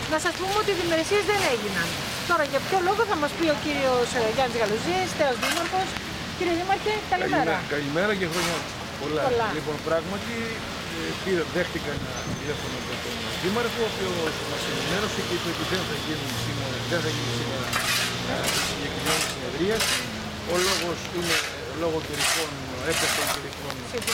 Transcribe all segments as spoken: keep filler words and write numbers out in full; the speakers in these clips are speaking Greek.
Να σας πούμε ότι οι διμερεσίες δεν έγιναν. Τώρα για ποιο λόγο θα μας πει ο κύριος Γιάννης Γαλουζίας, τέος δήμαρχος. Κύριε Δήμαρχε, καλημέρα. Καλημέρα, καλημέρα και χρόνια πολλά. πολλά. Λοιπόν, πράγματι πήρα, δέχτηκα ένα τηλέφωνο από τον Δήμαρχο, ο οποίος μας ενημέρωσε και είπε ότι δεν θα γίνει σήμερα, δεν θα γίνει σήμερα συγκεκριμένη συνεδρία. Ο λόγος είναι λόγω καιρικών, έπαιξων καιρικών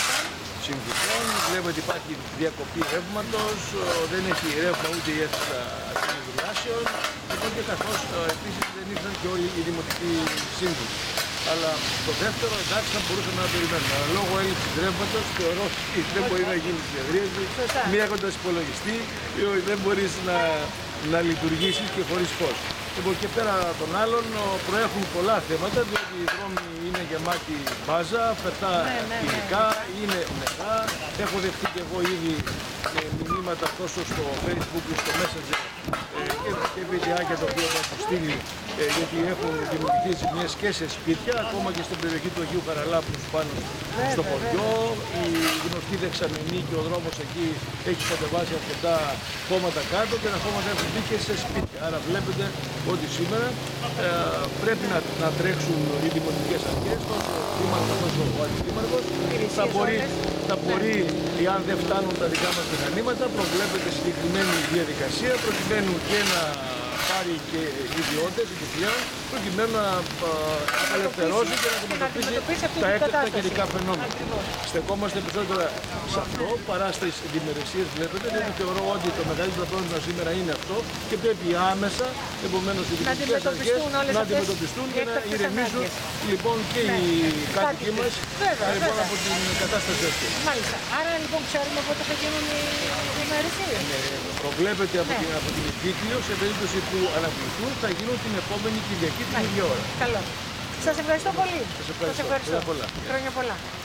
συνθηκών. Βλέπετε υπάρχει διακοπή ρεύματος, δεν έχει ρεύμα ούτε η αίθουσα συνεδριάσεων. Λοιπόν, και καθώς επίσης δεν ήρθαν και όλοι οι δημοτικοί σύμβουλοι. Αλλά το δεύτερο, εντάξει, θα μπορούσαμε να περιμένουμε. Αλλά λόγω έλλειψης ρεύματος θεωρώ ότι δεν μπορεί να γίνει συνεδρίαση. Μη έχοντας υπολογιστή, δεν μπορείς να, να λειτουργήσεις και χωρίς φως. Λοιπόν, και πέρα των άλλων προέχουν πολλά θέματα, διότι οι δρόμοι είναι γεμάτοι μπάζα, φερτά ναι, ναι, υλικά, ναι. είναι νερά. Έχω δεχτεί και εγώ ήδη μηνύματα τόσο στο Facebook και στο Messenger και, και βιντεάκια τα οποία έχω στείλει, ε, γιατί έχουν δημιουργηθεί ζημιές και σε σπίτια, ακόμα και στην περιοχή του Αγίου Χαραλάπου πάνω στο χωριό. Η γνωστή δεξαμενή και ο δρόμος εκεί έχει κατεβάσει αρκετά χώματα κάτω και τα χώματα έχουν μπει και σε σπίτια. Άρα βλέπετε ότι σήμερα ε, πρέπει να, να τρέξουν οι δημοτικές αρχές, τόσο ο δήμαρχος όσο ο αντιδήμαρχος. Θα μπορεί, θα μπορεί, εάν δεν φτάνουν τα δικά μας μηχανήματα, προβλέπεται συγκεκριμένη διαδικασία προκειμένου και να πάρει και ιδιώτες, ιδιωτικά, προκειμένου να απελευθερώσει και να αντιμετωπίσει τα έκτακτα καιρικά φαινόμενα. Στεκόμαστε περισσότερο σε αυτό παρά στις διμερεσίες, βλέπετε, γιατί θεωρώ ότι το μεγαλύτερο πρόβλημα σήμερα είναι αυτό και πρέπει άμεσα, επομένως, οι δημοτικές αρχές να αντιμετωπιστούν και να ηρεμήσουν λοιπόν και οι κάτοικοι μας λοιπόν, από την κατάσταση αυτή. Μάλιστα. Άρα λοιπόν ξέρουμε πότε θα γίνουν οι διμερεσίες. Προβλέπεται από την, από την Δίκαιο σε περίπτωση που αναβληθούν θα γίνουν την επόμενη Κυριακή την ίδια ώρα. Καλό. Σας ευχαριστώ πολύ. Σας ευχαριστώ. Σας ευχαριστώ. Χρόνια πολλά. Χρόνια πολλά.